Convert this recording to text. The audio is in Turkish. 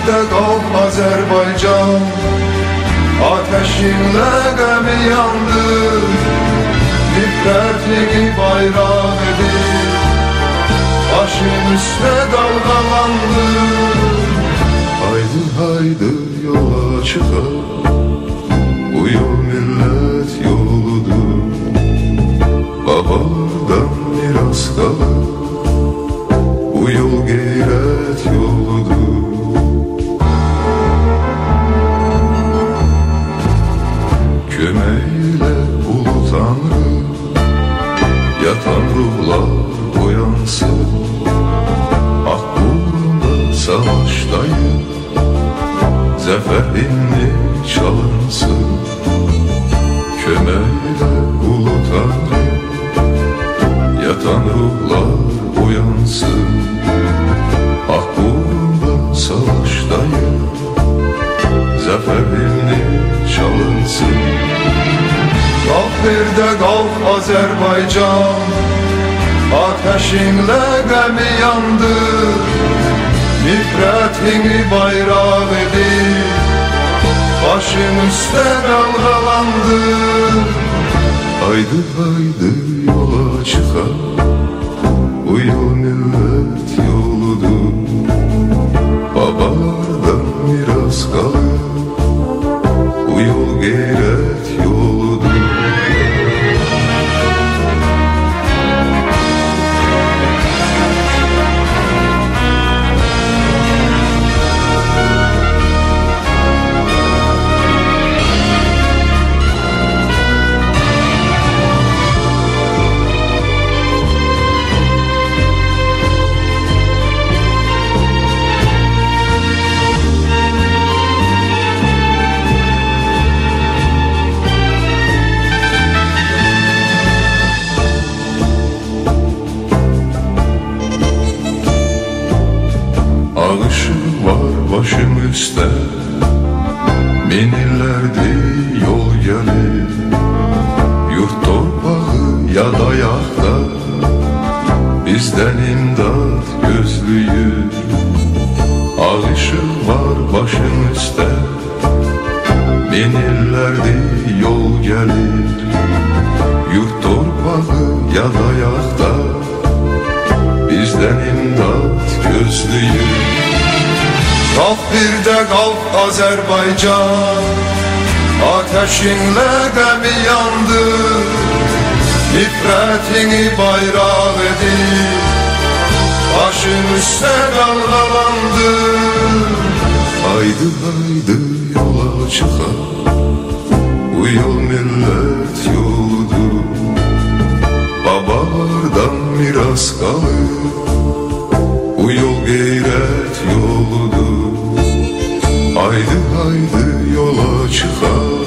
de kalk Azerbaycan, ateşinle gemi yandı, nifretini bayrak edip başın üstüne dalgalandı. Haydi haydi yola çıkar, bu yol millet yoludur, babalardan miras kalır, bu yol gayret yoludur. Kömeyle ulu Tanrı, yatan ruhlar uyansın, hak uğrunda savaştayım, zafer himni çalınsın. Kömeyle ulu Tanrı, yatan ruhlar uyansın, hak uğrunda savaştayım, zafer himni çalınsın. Kalk bir de kalk Azerbaycan, ateşinle gemi yandı, nifretini bayrak edip başın üstte dalgalandı. Haydi haydi yola çıkar, bu yol millet yoludur, babalardan miras kalır, bu yol gayret yoludur. Ağışım var başım üstte, minillerdi yol gelir, yurt torpağı ya dayakta, bizden imdat gözlüyür. Ağışım var başım üstte, minillerdi yol gelir, yurt torpağı ya dayakta, bizden imdat gözlüyür. Kalk bir de kalk Azerbaycan, ateşinle gemi yandı, nifretini bayrak edip başın üstte dalgalandı. Haydi haydi yola çıkar, bu yol millet yoludur, babalardan miras kalır, bu yol gayret yoludur. Haydi haydi yola çıkar,